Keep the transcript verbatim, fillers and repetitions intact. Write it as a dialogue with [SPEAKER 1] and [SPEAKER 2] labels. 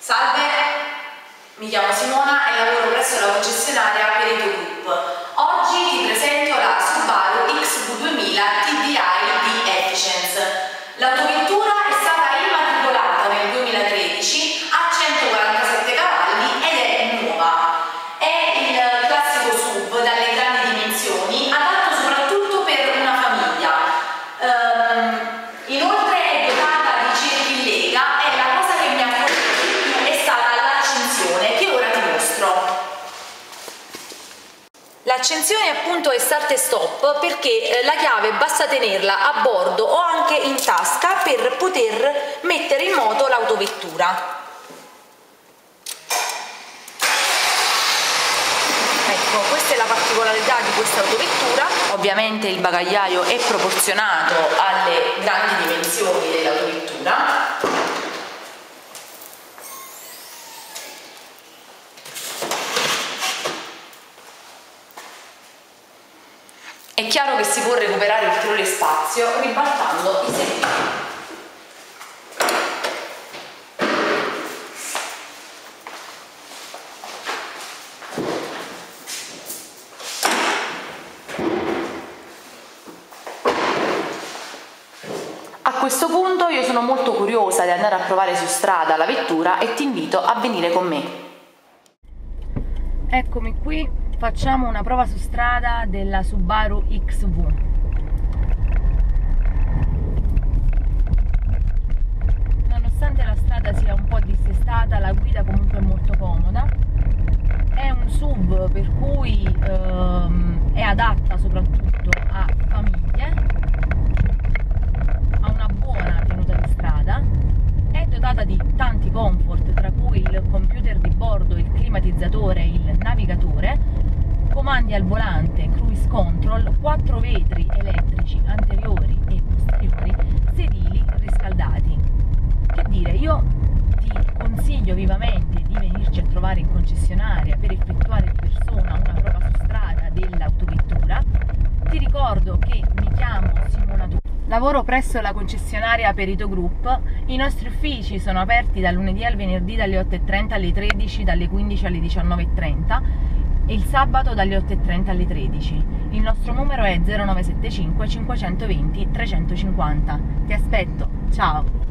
[SPEAKER 1] Salve, mi chiamo Simona e lavoro presso la concessionaria Perito Group. Oggi ti presento la Subaru X V duemila T D I di Efficiency. L'autovettura è stata immatricolata nel duemilatredici, ha centoquarantasette cavalli ed è nuova. È il classico S U V dalle grandi dimensioni, adatto soprattutto per una famiglia. Um, inoltre è dotata di cerchi in lega e la cosa che mi ha colpito di più è stata l'accensione, che ora ti mostro. L'accensione appunto è start e stop perché la chiave basta tenerla a bordo o anche in tasca per poter mettere in moto l'autovettura. Ecco, questa è la particolarità di questa autovettura. Ovviamente il bagagliaio è proporzionato alle grandi dimensioni dell'autovettura. È chiaro che si può recuperare ulteriore spazio ribaltando i sedili. A questo punto io sono molto curiosa di andare a provare su strada la vettura e ti invito a venire con me. Eccomi qui. Facciamo una prova su strada della Subaru X V. Nonostante la strada sia un po' dissestata, la guida comunque è molto comoda. È un S U V per cui ehm, è adatta soprattutto a famiglie, ha una buona tenuta di strada, è dotata di tanti comfort, tra cui il computer di bordo, il climatizzatore, il navigatore, comandi al volante, cruise control, quattro vetri elettrici anteriori e posteriori, sedili riscaldati. Che dire, io ti consiglio vivamente di venirci a trovare in concessionaria per effettuare di persona una prova su strada dell'autovettura. Ti ricordo che mi chiamo Simona, lavoro presso la concessionaria Perito Group. I nostri uffici sono aperti dal lunedì al venerdì dalle otto e trenta alle tredici, dalle quindici alle diciannove e trenta e il sabato dalle otto e trenta alle tredici. Il nostro numero è zero nove sette cinque cinquecentoventi trecentocinquanta. Ti aspetto, ciao!